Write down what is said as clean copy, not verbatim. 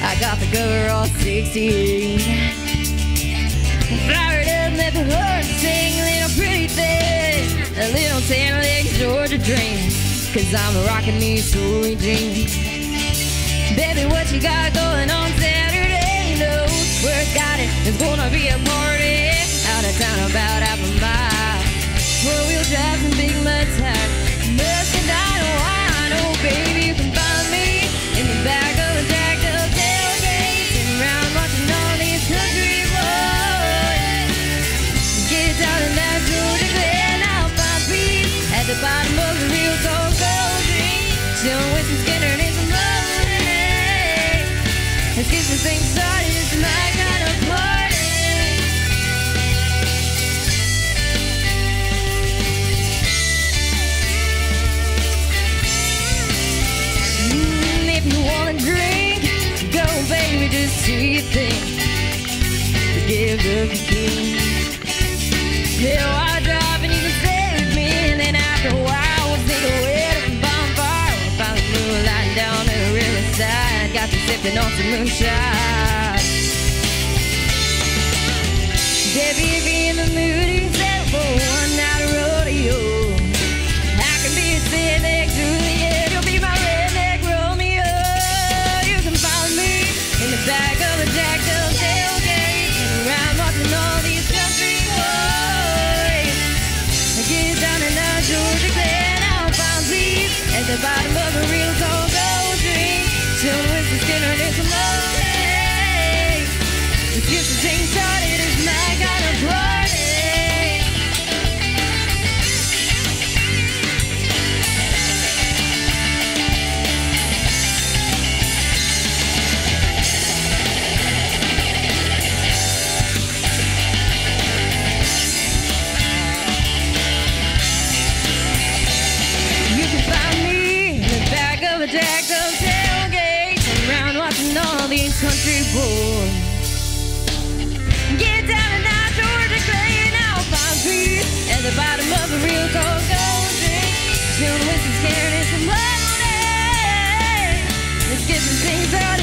I got the girl all 16. Fired up, let the heart sing. Little pretty thing, a little tan leg Georgia dream. Cause I'm rocking these sweet jeans. Baby, what you got going on Saturday? No, word got it, it's gonna be a party. Out of town about half a mile. Four-wheel drive and big mud tires. Nothing I know why. Oh, baby, you can find me in the back of a jacked up tailgate, sitting around watching all these country boys get down in that Georgia Glen. I'll find peace at the bottom of the real cold dream. Chillin' with some Skinner and some money. Let's get this thing started. It's my kind of party. If you wanna drink, go baby, just do your thing. Forgive the king. Yeah, I'll drive and you can stay with me. And then after a while, we'll sneak away to the bonfire. We'll find the moonlight down to the riverside. Got you sipping on some moonshine. Debbie, if you're in the mood, you can settle for one night of rodeo. I can be a redneck Juliet, you'll be my redneck Romeo. You can find me in the back of a jacked up tailgate, sitting around watching all these country boys get down in the Georgia Glen. I'll find peace at the bottom of a real cold dream. Chillin' with some Skinner and some money. Let's get the thing started, it's my kind of party. You can find me in the back of a jacked up tailgate, sitting around watching all these country boys get down in that Georgia Glen. I'll find peace at the bottom of a real cold drink. Chillin' with some Skinner and some money. Let's get some things started.